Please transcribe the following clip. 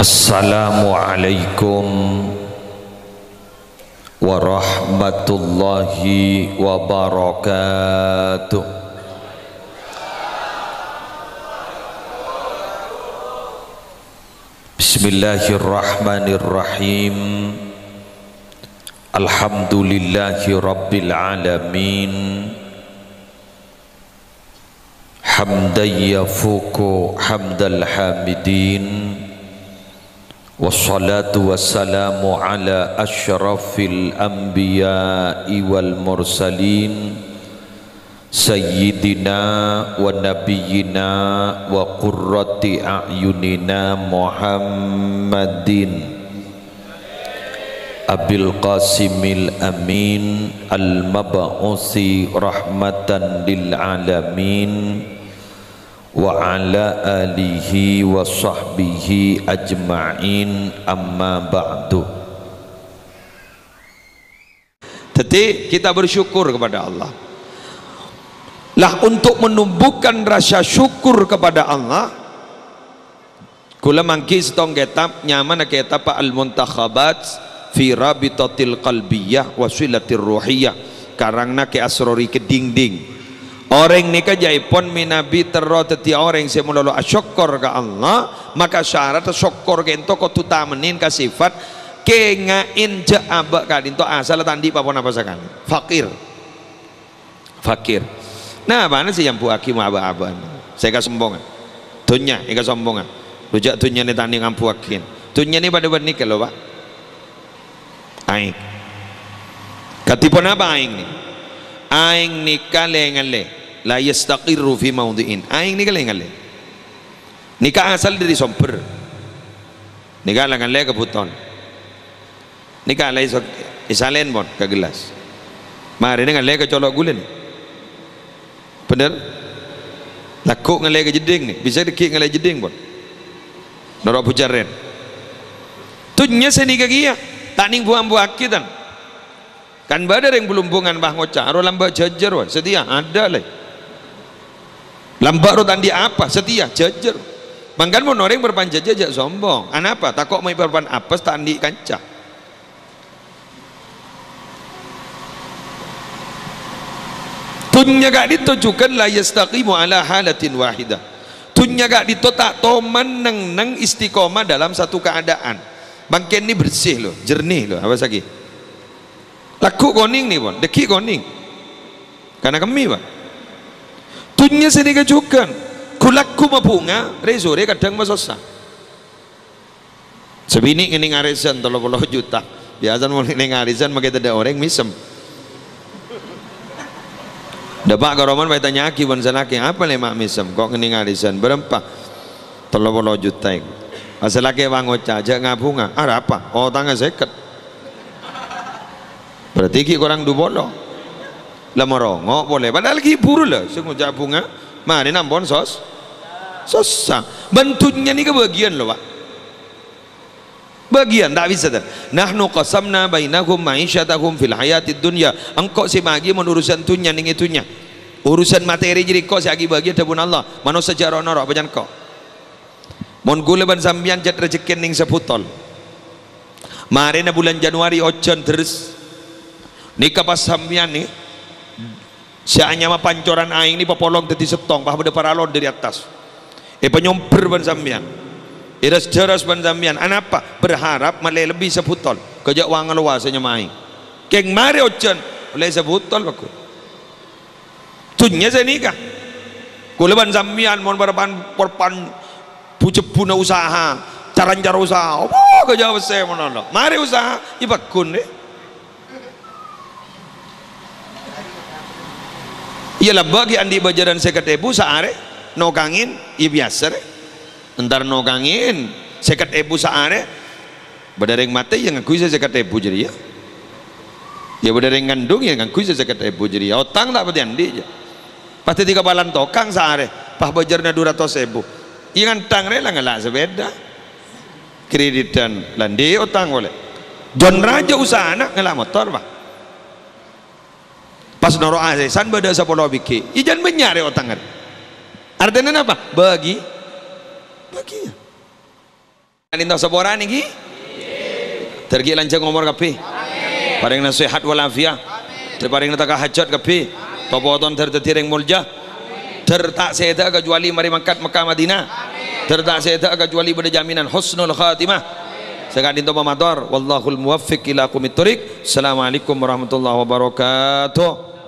Assalamualaikum warahmatullahi wabarakatuh. Bismillahirrahmanirrahim. Alhamdulillahi rabbil alamin. Hamdan yafuku hamdal hamidin. Wassalatu wassalamu ala asyrafil anbiya'i wal mursalin sayyidina wa nabiyyina wa qurrati a'yunina Muhammadin Abil Qasimil Amin al-mab'usi rahmatan lil alamin wa ala alihi wa sahbihi ajma'in, amma ba'du. Jadi kita bersyukur kepada Allah lah, untuk menumbuhkan rasa syukur kepada Allah. Kula mangki setong kitab nyaman kitab al-muntakhabat fi rabitatil qalbiyah wa silatir ruhiyah, karangna ke asrori ke dinding. Orang ni kajaipon minabi terro teti orang yang mulalo asyukur ke Allah, maka syarat syukur ke ento ko tutamenin ka sifat ke ngain jaaba kadinto asal tandi papon apa sakan fakir. Nah mana sih yang buaki aba-aban saya kasombongan dunya ika sombongan rujak dunya ni tandi ngampuakin dunya ni pada benik lo Pak aing katipon apa aing ni kalengale la yastaqirru fi mawdi'in. Aing ni kalengale nikah asal dari somper nikah langan le kebuton nikah lai isalen bon ke gelas mari dengan le ke colok gula ni bener laku ngale ke jeding ni bisa dikik ngale jeding bon norok pujaren tunya seni kagia taning buang kitan kan badar yang belum bungan bah ngocah aro lambak jajar wan setia ada le lambak ro tandi apa setia jajar mangkan mon orang berpanjat jajak sombong anapa takok mai berpan apes tandi kancah tunya gak ditujukan la yastaqimu ala halatin wahidah. Tunya gak ditotak toman neng istiqomah dalam satu keadaan. Bangken ini bersih loh, jernih loh, apa lagi? Laku koning nih bon, deki koning. Karena kami Pak. Tunya sini kejukan. Kulaku mabunga, rezore kadang masosa. Sebini ini ngarisan 30 juta. Biasa mau ngarisan makai ada orang misem. Dapat karoman bayi tanya aki bangsa laki apa lemak misem kok ngeni ngarisan berempat 30 juta asal laki bang ngocah aja ngabunga ada apa oh tangga seket berarti ki korang du bolo lama rongok boleh padahal ki buru lah sengujak bunga mari nambon sosa bentuknya ni kebagian loh Pak bagian tak bisa dah. Nahnu qasamna bainahum ma'isyatahum fil hayatid dunya. Engkau si bagi menurusan tunya ning itunya. Urusan materi jadi kau si agi bagi dapun Allah. Mano sejarah norok bajan kau. Mon gule ban sambian jat rezeki ning seputol. Mari na bulan Januari ojon terus. Nikah pas sambian ni. Sianya ma pancoran aing ni papolong teti setong pah bade paralon dari atas. Penyomper ban sambian. Iras jeras banjamian anapa berharap malai lebih seputol kejak wang luasnya main keng mari ocan oleh seputol aku tunya saya nikah kule banjamian mon berpan porpan pucepuna usaha cara usaha oh kejak saya monolog mari usaha ibakun iyalah bagi andi bajaran seketebu saare no kangin iya biasa entar no kangin sekat ebu saare badareng mate yang ngakui saya sekat ebu jadi ya badareng ngandung yang ngakui saya sekat ebu jadi ya otang tak pati andi aja pasti tiga balan tokang saare pah bajarnya 200.000 iya ngantang rela ngelak sebeda kreditan landi otang boleh Don Raja usaha anak ngelak motor Pak pas noro asesan bada sapolo biki ijan benyare otang artinya apa bagi Ninto saboran iki. Tergi lancang umur kabeh. Paring nasihat wal afiah. Terparing nataka hajat kabeh. Topoton terdadi ring mulja. Tertak seda kecuali mari mangkat Mekah Madinah. Tertak seda kecuali pada jaminan husnul khatimah. Sekadin to pamator wallahul muwaffiq ila aqwamit thoriq. Assalamualaikum warahmatullahi wabarakatuh.